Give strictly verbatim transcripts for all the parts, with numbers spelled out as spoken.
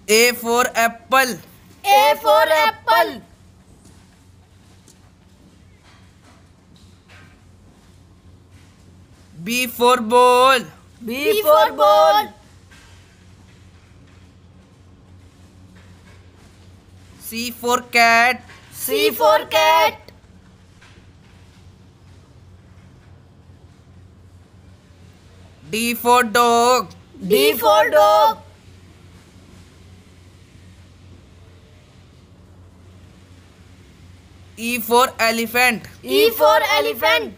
A for apple. A for apple. B for ball. B for ball. C for cat. C for cat. D for dog. D for dog. E for elephant. E for elephant.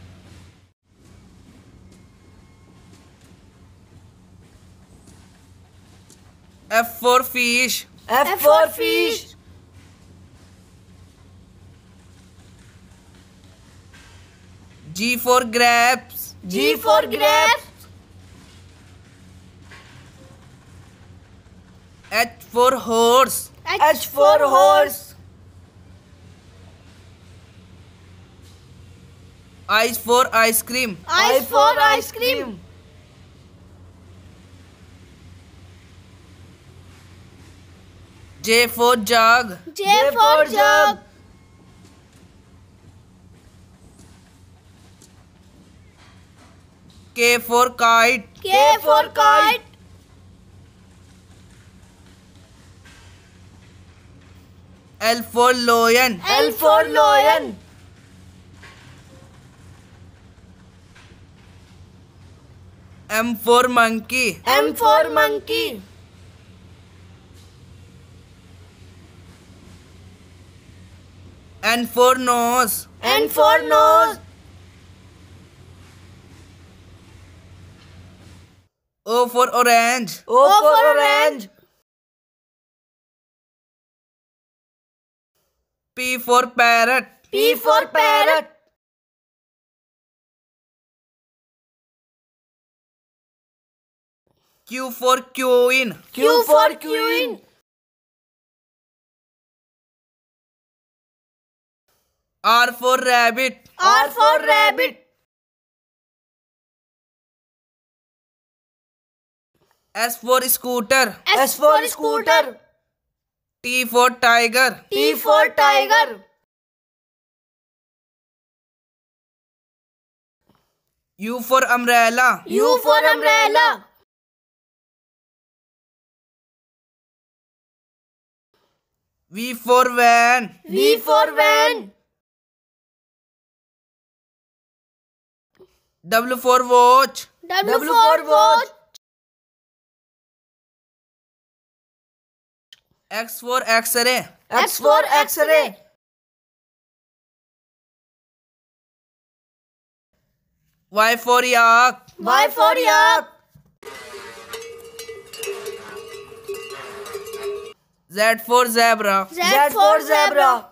F for fish. F for fish. G for grapes. G for grapes. H for horse. H for horse. I for ice cream. I for ice cream. J for jug. J for jug. K for kite. K for kite. L for lion. L for lion. M for monkey. M for monkey. N for nose. N for nose. O for orange. O for orange. P for parrot. P for parrot. Q for queen. Q for queen. R for rabbit. R for rabbit. S for scooter. S for scooter. T for tiger. T for tiger. U for umbrella. U for umbrella. V for van. V for van. W for watch. W for watch. X for X-ray. X for X-ray. Y for yak. Y for yak. Z for zebra. Z for zebra.